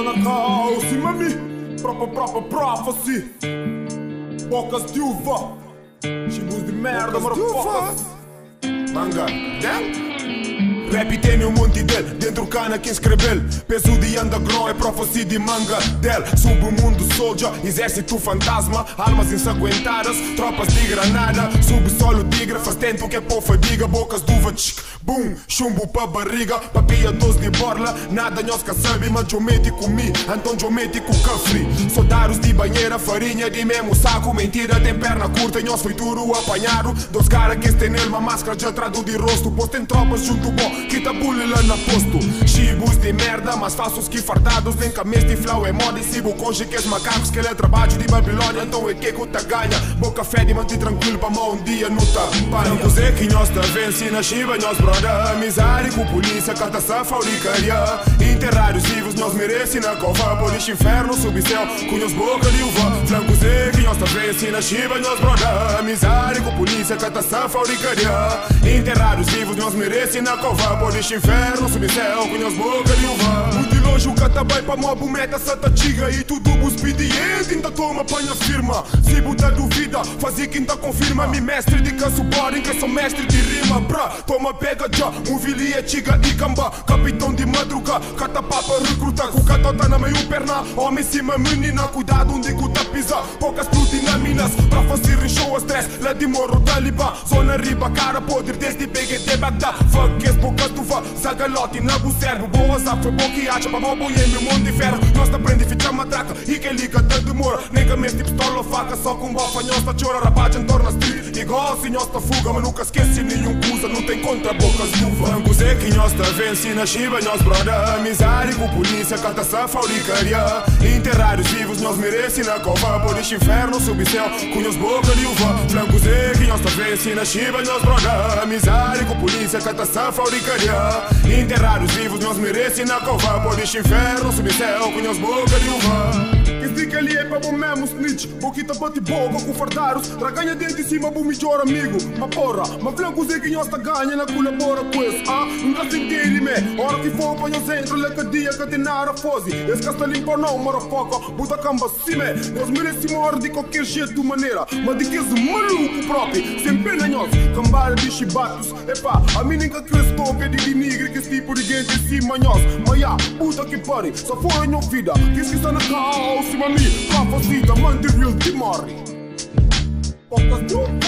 zona caos e mami, própria prophecy. Bocas de uva, chibos de merda, marafocas. Manga, damn. Rap tem um monte dele, dentro cana quem escreveu. Peso de underground é prophecy de manga dele. Submundo soldier, exército fantasma, armas ensanguentadas, tropas de granada. Subsolo tigre, faz tempo que é pô fadiga. Bocas de uva, tchic, boom, chumbo pra barriga. Papia doce de borla, nada nós que sabe. Mas geometri comi, então geometri com cafre. Soldados de banheira, farinha de mesmo saco. Mentira, tem perna curta, nós foi duro apanhado. Dos caras que tem nele, uma máscara já trado de rosto. Pois tem tropas junto bom, que tá bully lá na posto. Chibos de merda, mas falsos que fardados. Nem camês de flow é moda e cibo com chiques macacos. Que ele é trabalho de Babilônia, então é que tá ganha. Boca fé de manter tranquilo pra mão um dia não tá para. Não dizer que nós tá vence na chiva, nós broda. Amizade com polícia, cata essa fauricaria. Enterrar os vivos, nós merece na cova. Boliche inferno, subcéu, com nós boca de uva. Flanco dizer que nós tá vence na chiva, nós broda. Amizade com polícia, cata essa fauricaria. Enterrar os vivos, nós merece na cova. Boliche inferno, subcéu, com nós boca de uva. Muito longe o cata vai pra mobo, meta santa tiga. E tudo expediente, ainda toma panha firma. Se botar duvida, fazer quem tá confirma. Me mestre de canso boring, que sou mestre de rima. Bra, toma pega já, movilia, tiga e camba. Capitão de madruga, cata papa recruta. Com cata tá na meio perna, homem cima menina. Cuidado onde cuta pisa, poucas minas. Pra fazer show a stress, lá de morro talibã. Zona riba, cara podre desde BGT Bagdá. Fuck es boca tuva, zagalote na bucerbo. Boa zap, foi bom que acha, pra bom boi em meu mundo de ferro. Nós tá aprende a fichar matraca, e que liga tá demora. Nem que mesmo tipo pistola ou faca, só com bofa. Nós tá chora, rapaz, em torno a street. Igual se nós tá fuga, mas nunca esquece nenhum cusa. Não tem contra bocas de uva. Não sei que nós tá vence na chiva, nós broda. Amizade com polícia, cata essa fauricaria. Enterrar os vivos, nós merece na cova. Boliche inferno, subcéu, com nós boca de uva. Franco sei que nós tá vence na chiva, nós broda. Amizade com polícia, cata essa fauricaria. Enterrar os vivos, nós merece na cova. Boliche inferno, subcéu, com nós boca de uva. Quem diz que ali é pra bom mesmo snitch. Boquita bate boca com fardaros. Traganha dentro de cima, bom melhor amigo. Mas porra, mas flanco sei que nós tá ganha na colabora com esse. Nunca senti me. Hora que for pra nós entra, le cadia, catenar a fozi. Esse casta limpa não, marafoca. Buta camba cime. Nós merece morrer de qualquer jeito de maneira. Mas de que esse maluco próprio. Sem pena nós, cambara de chibatos. Epá, a mim nunca crestou que é de denigre. Que esse tipo de gente em cima nós. Mas já, puta que pare. Só fora minha vida. Que esse que está na caos. Mami, prophecy, the man, the real Dimari. Focus,